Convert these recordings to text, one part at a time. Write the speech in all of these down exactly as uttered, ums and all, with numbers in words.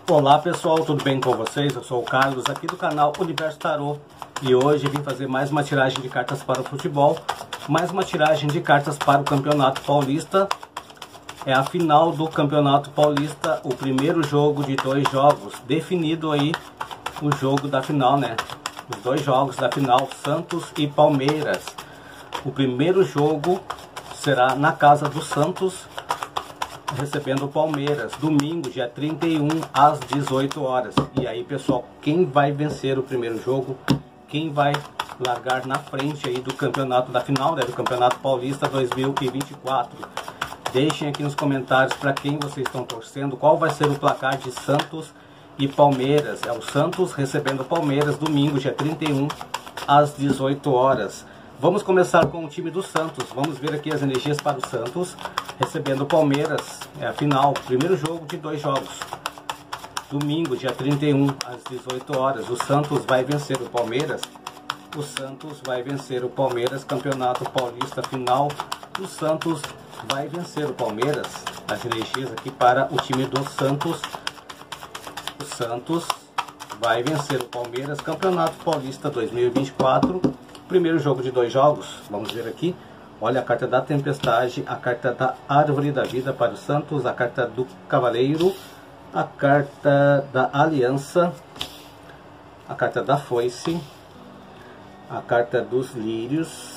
Olá pessoal, tudo bem com vocês? Eu sou o Carlos aqui do canal Universo Tarô e hoje vim fazer mais uma tiragem de cartas para o futebol, mais uma tiragem de cartas para o Campeonato Paulista. É a final do Campeonato Paulista, o primeiro jogo de dois jogos, definido aí o jogo da final, né? Os dois jogos da final, Santos e Palmeiras. O primeiro jogo será na casa do Santos, recebendo o Palmeiras, domingo, dia trinta e um, às dezoito horas. E aí, pessoal, quem vai vencer o primeiro jogo? Quem vai largar na frente aí do campeonato da final, né, do Campeonato Paulista dois mil e vinte e quatro? Deixem aqui nos comentários para quem vocês estão torcendo, qual vai ser o placar de Santos e Palmeiras. É o Santos recebendo o Palmeiras, domingo, dia trinta e um, às dezoito horas. Vamos começar com o time do Santos. Vamos ver aqui as energias para o Santos, recebendo o Palmeiras. É a final, primeiro jogo de dois jogos. Domingo, dia trinta e um, às dezoito horas. O Santos vai vencer o Palmeiras. O Santos vai vencer o Palmeiras. Campeonato Paulista final. O Santos vai vencer o Palmeiras. As energias aqui para o time do Santos. O Santos vai vencer o Palmeiras. Campeonato Paulista dois mil e vinte e quatro. Primeiro jogo de dois jogos, vamos ver aqui. Olha a carta da Tempestade, a carta da Árvore da Vida para o Santos, a carta do Cavaleiro, a carta da Aliança, a carta da Foice, a carta dos Lírios,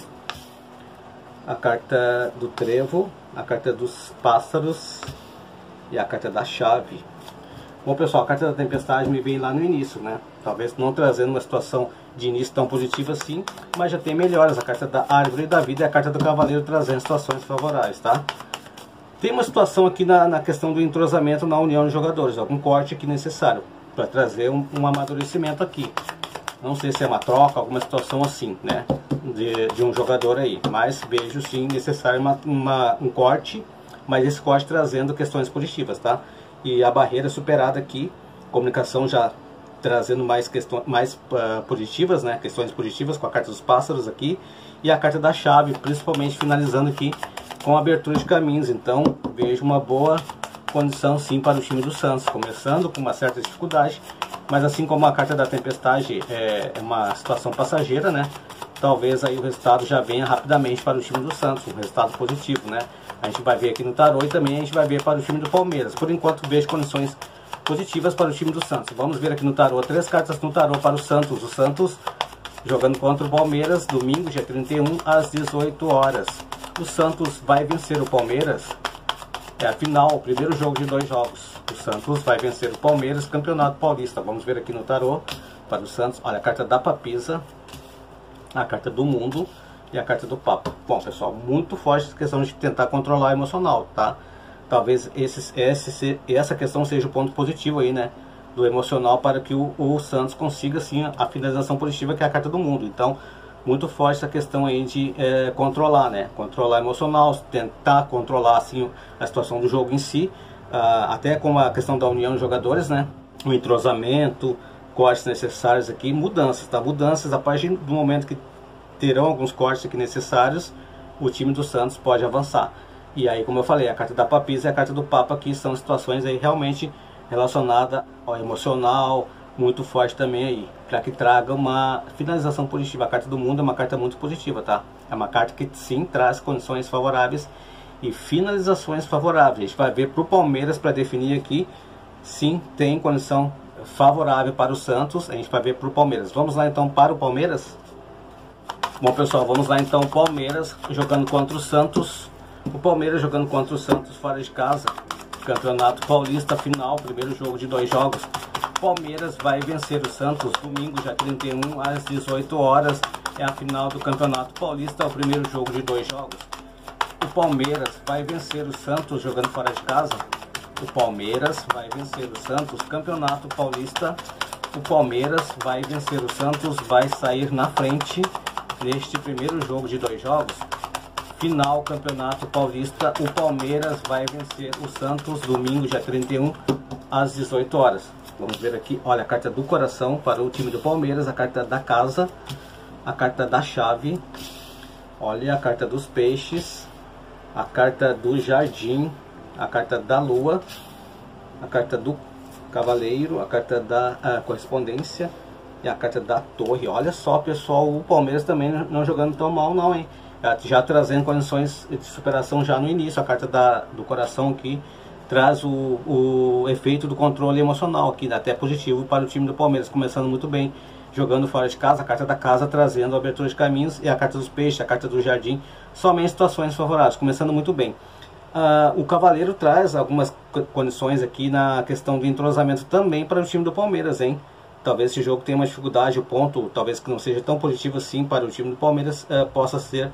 a carta do Trevo, a carta dos Pássaros e a carta da Chave. Bom, pessoal, a carta da Tempestade me veio lá no início, né? Talvez não trazendo uma situação de início tão positiva assim, mas já tem melhoras. A carta da Árvore da Vida e a carta do Cavaleiro trazendo situações favoráveis, tá? Tem uma situação aqui na, na questão do entrosamento na união de jogadores, algum corte aqui necessário para trazer um, um amadurecimento aqui. Não sei se é uma troca, alguma situação assim, né? De, de um jogador aí, mas vejo sim necessário uma, uma, um corte, mas esse corte trazendo questões positivas, tá? E a barreira superada aqui, comunicação já trazendo mais questões mais uh, positivas, né? Questões positivas com a carta dos Pássaros aqui e a carta da Chave, principalmente finalizando aqui com a abertura de caminhos. Então vejo uma boa condição sim para o time do Santos, começando com uma certa dificuldade, mas assim como a carta da Tempestade é, é uma situação passageira, né? Talvez aí o resultado já venha rapidamente para o time do Santos, um resultado positivo, né? A gente vai ver aqui no tarô e também a gente vai ver para o time do Palmeiras. Por enquanto vejo condições positivas para o time do Santos. Vamos ver aqui no tarô, três cartas no tarô para o Santos. O Santos jogando contra o Palmeiras, domingo, dia trinta e um, às dezoito horas. O Santos vai vencer o Palmeiras. É a final, o primeiro jogo de dois jogos. O Santos vai vencer o Palmeiras, Campeonato Paulista. Vamos ver aqui no tarô para o Santos. Olha a carta da Papisa, a carta do Mundo e a carta do Papa. Bom, pessoal, muito forte essa questão de tentar controlar o emocional, tá? Talvez esse, esse, essa questão seja o ponto positivo aí, né? Do emocional para que o, o Santos consiga, sim, a finalização positiva, que é a carta do Mundo. Então, muito forte essa questão aí de é, controlar, né? Controlar emocional, tentar controlar, assim, a situação do jogo em si. Uh, até com a questão da união de jogadores, né? O entrosamento, cortes necessários aqui, mudanças, tá? Mudanças, a partir do momento que terão alguns cortes aqui necessários, o time do Santos pode avançar. E aí, como eu falei, a carta da Papisa e a carta do Papa aqui são situações aí realmente relacionadas ao emocional, muito forte também aí, para que traga uma finalização positiva. A carta do Mundo é uma carta muito positiva, tá? É uma carta que sim traz condições favoráveis e finalizações favoráveis. A gente vai ver para o Palmeiras para definir aqui, sim, tem condição favorável para o Santos. A gente vai ver para o Palmeiras. Vamos lá então para o Palmeiras. Bom, pessoal, vamos lá então. Palmeiras jogando contra o Santos. O Palmeiras jogando contra o Santos fora de casa. Campeonato Paulista final, primeiro jogo de dois jogos. Palmeiras vai vencer o Santos domingo, dia trinta e um, às dezoito horas. É a final do Campeonato Paulista, é o primeiro jogo de dois jogos. O Palmeiras vai vencer o Santos jogando fora de casa. O Palmeiras vai vencer o Santos, Campeonato Paulista. O Palmeiras vai vencer o Santos, vai sair na frente neste primeiro jogo de dois jogos. Final Campeonato Paulista, o Palmeiras vai vencer o Santos domingo, dia trinta e um, às dezoito horas. Vamos ver aqui, olha a carta do coração para o time do Palmeiras, a carta da casa, a carta da chave, olha a carta dos peixes, a carta do jardim, a carta da lua, a carta do cavaleiro, a carta da a correspondência e a carta da torre. Olha só, pessoal, o Palmeiras também não jogando tão mal não, hein? Já, já trazendo condições de superação já no início. A carta da, do coração aqui traz o, o efeito do controle emocional aqui, até positivo para o time do Palmeiras, começando muito bem, jogando fora de casa. A carta da casa trazendo a abertura de caminhos, e a carta dos peixes, a carta do jardim, somente situações favoráveis, começando muito bem. Uh, o cavaleiro traz algumas condições aqui na questão do entrosamento também para o time do Palmeiras, hein? Talvez esse jogo tenha uma dificuldade, o ponto talvez que não seja tão positivo assim para o time do Palmeiras, uh, possa ser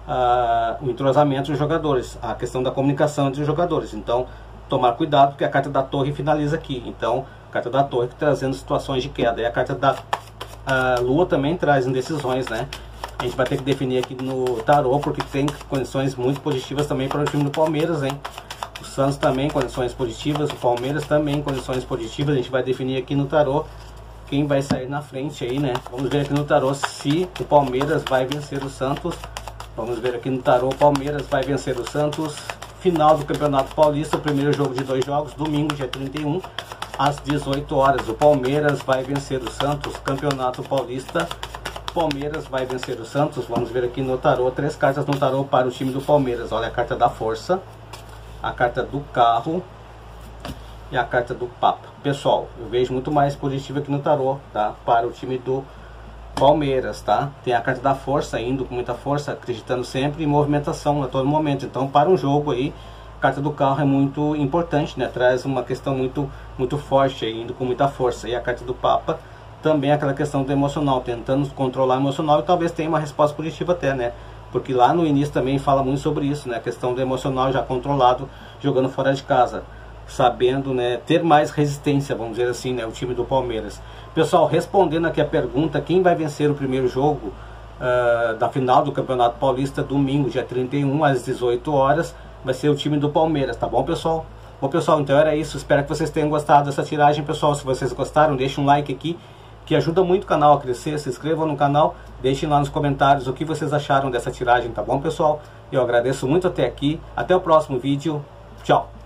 uh, o entrosamento dos jogadores, a questão da comunicação entre os jogadores. Então, tomar cuidado, porque a carta da torre finaliza aqui. Então, a carta da torre trazendo situações de queda. E a carta da uh, lua também traz indecisões, né? A gente vai ter que definir aqui no tarô, porque tem condições muito positivas também para o time do Palmeiras, hein? O Santos também, condições positivas. O Palmeiras também, condições positivas. A gente vai definir aqui no tarô quem vai sair na frente aí, né? Vamos ver aqui no tarô se o Palmeiras vai vencer o Santos. Vamos ver aqui no tarô, o Palmeiras vai vencer o Santos. Final do Campeonato Paulista, o primeiro jogo de dois jogos, domingo, dia trinta e um, às dezoito horas. O Palmeiras vai vencer o Santos, Campeonato Paulista. Palmeiras vai vencer o Santos. Vamos ver aqui no tarô, três cartas no tarô para o time do Palmeiras. Olha a carta da força, a carta do carro e a carta do papa. Pessoal, eu vejo muito mais positivo aqui no tarô, tá? Para o time do Palmeiras, tá? Tem a carta da força, indo com muita força, acreditando sempre em movimentação a todo momento. Então, para um jogo aí, a carta do carro é muito importante, né? Traz uma questão muito, muito forte aí, indo com muita força. E a carta do papa também é aquela questão do emocional, tentando controlar o emocional, e talvez tenha uma resposta positiva até, né? Porque lá no início também fala muito sobre isso, né? A questão do emocional já controlado, jogando fora de casa, sabendo, né, ter mais resistência, vamos dizer assim, né, o time do Palmeiras. Pessoal, respondendo aqui a pergunta, quem vai vencer o primeiro jogo uh, da final do Campeonato Paulista, domingo, dia trinta e um, às dezoito horas, vai ser o time do Palmeiras, tá bom, pessoal? Bom, pessoal, então era isso. Espero que vocês tenham gostado dessa tiragem, pessoal. Se vocês gostaram, deixem um like aqui, que ajuda muito o canal a crescer. Se inscrevam no canal, deixem lá nos comentários o que vocês acharam dessa tiragem, tá bom, pessoal? Eu agradeço muito até aqui. Até o próximo vídeo. Tchau!